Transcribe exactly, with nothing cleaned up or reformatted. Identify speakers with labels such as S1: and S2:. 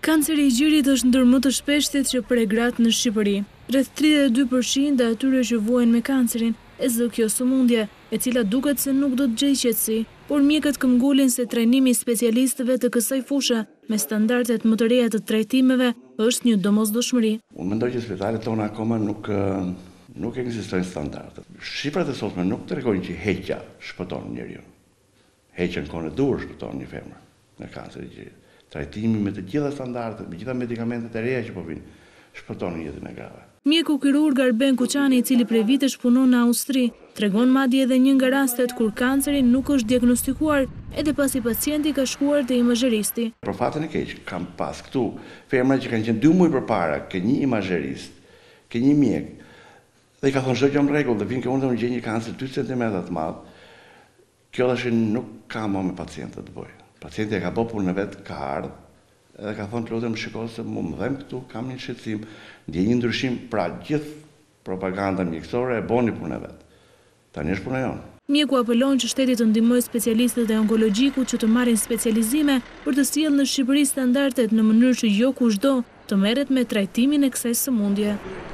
S1: Kanceri i gjirit është ndër më të shpeshtit që pre gratë në Shqipëri. Rreth tridhjetë e dy përqind e atyre që vuajnë me kancerin e zë kjo sëmundje, e cila duket se nuk do të gjejë qetësi, por mjekët këmbgulin se trajnimi i specialistëve të kësaj fushë me standardet më të reja të trajtimeve është një domosdoshmëri.
S2: Unë mendoj që spitalet tona akoma nuk nuk ekzistojnë standarde. Shifrat e sotme nuk tregojnë që heqja shpëton njeriu. Heqja në kohën e dur shpëton një femër me kancer i gjirit. Trajtimi me të gjitha standardet, me gjitha medikamentet e reja që po vinë, shpëton jetën e grave.
S1: Mjeku kirurg Arben Kuçani, i cili prej vitesh punon në Austri, tregon madje edhe një nga rastet kur kanceri nuk është diagnostikuar edhe pasi pacienti ka shkuar te imazheristi.
S2: Për fatin e keq, kam pas këtu femra që kanë qenë dy muaj përpara ke një imazherist, ke një mjek, dhe i ka thonë çdo gjë në rregull, dhe vinë ke unë dhe unë gjej një kancer dy centimetra të madh. Kjo tash nuk ka më me pacientët të bëjë. Pacienti e ka bërë punën e vet, ka ardhur, edhe ka thonë lutem shiko se mu më dhem këtu, kam një shqetësim, ndjej një ndryshim, pra gjithë propaganda mjekësore e boni punën e vet. Tani është puna jonë.
S1: Mjeku apelon që shteti të ndihmojë specialistët e onkologjikut që të marrin specializime për të sjellë në Shqipëri standardet në mënyrë që jo kushdo të merret me trajtimin e kësaj sëmundje.